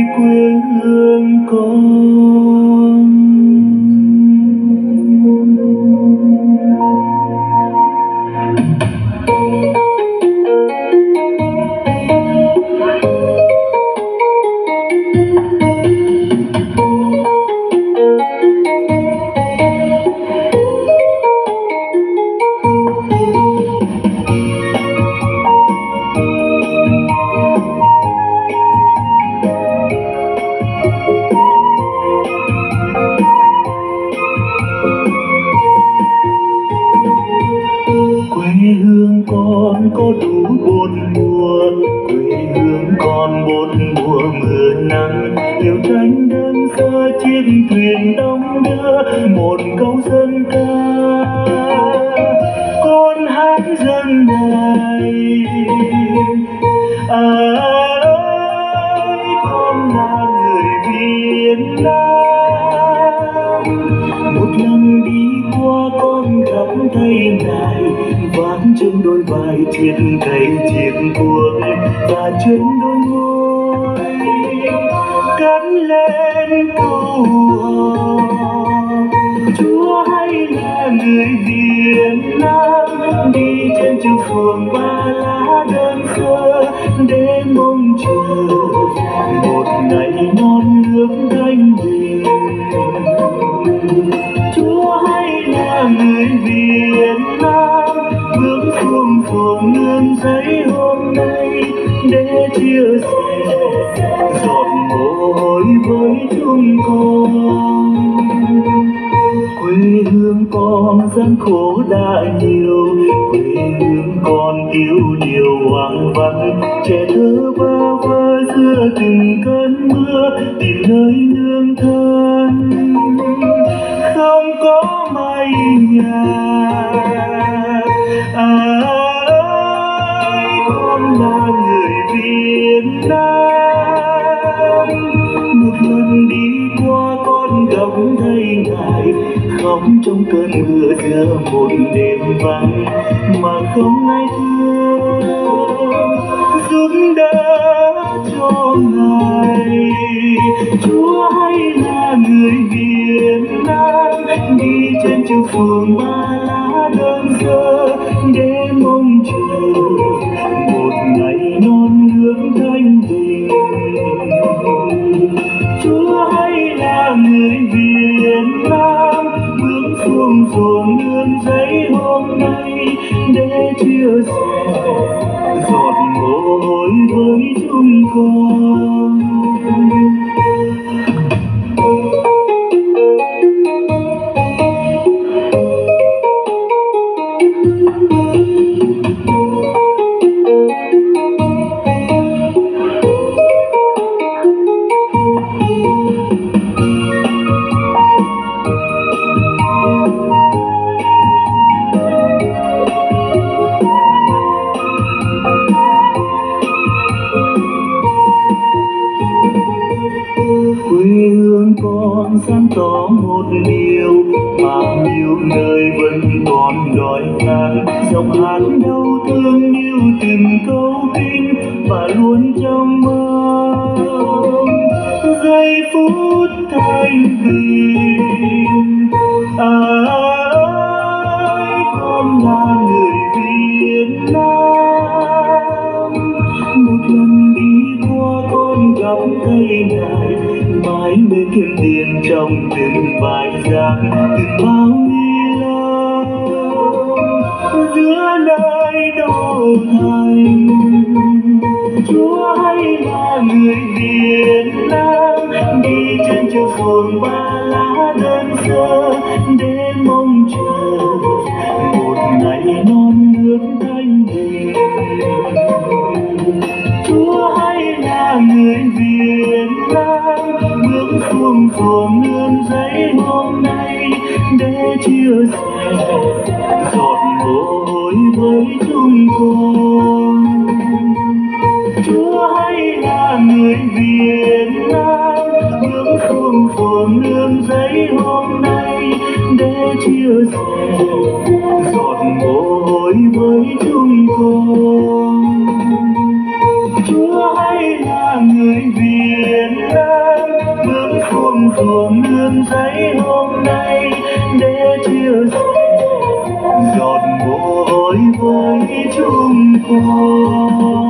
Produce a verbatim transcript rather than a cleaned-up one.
quê hương con. Quê hương con có đủ bốn mùa, quê hương con bốn mùa mưa nắng. Liều tranh đơn sơ chiếc thuyền đong đưa một câu dân ca, con hát dân này. À ơi, con là người Việt Nam. Một lần đi qua con gặp thấy ngài, vác trên đôi vai chiếc cây chiếc cuốc và trên đôi môi cất lên câu hò. Chúa hay là người Việt Nam, đi trên chiều phường ba lá đơn sơ để mong chờ một ngày non nước thanh bình. Chúa hay là người Việt Nam, bước xuống phường nương giấy hôm nay để chia sẻ giọt mồ hôi với chúng con. Quê hương con gian khổ đã nhiều, quê hương con yêu điều hoang vắng. Trẻ thơ bơ vơ giữa từng cơn mưa tìm nơi nương thân, không có mái nhà. À ơi, con là người Việt Nam. Một lần đi qua con gặp thấy ngài, khóc trong cơn mưa giữa một đêm vắng mà không ai thương giúp đỡ cho ngài. Chúa hay là người Việt Nam, đi trên chiều phường ba lá đơn sơ để mong chờ một ngày non nước thanh bình. Chúa hay là người Việt Nam, bước xuống ruộng nương giấy hôm nay để chia sẻ giọt mồ hôi với chúng con. Quê hương con sáng tỏ một điều, bao nhiêu nơi vẫn còn đói khát. Dòng hát đau thương yêu từng câu kinh và luôn trong mơ giây phút thanh bình. À ơi, con là người Việt Nam. Một lần đi qua con gặp thấy ngài, mãi mê kiếm tiền trong từng bài giảng, từng bao ni lông giữa nơi đô thành. Chúa hay là người Việt Nam, đi trên chiều phường ba lá đơn sơ để mong chờ một ngày non nước thanh bình. Chúa hay là người Việt Nam, bước xuống phường nương giấy hôm nay để chia sẻ giọt mồ hôi với chúng con. Chúa hay là người Việt Nam, bước xuống phường nương giấy hôm nay để chia sẻ giọt mồ hôi với chúng con. Chúa hay là người Việt Nam. ruộng nương giấy hôm nay để chia sẻ giọt mồ hôi với chúng con.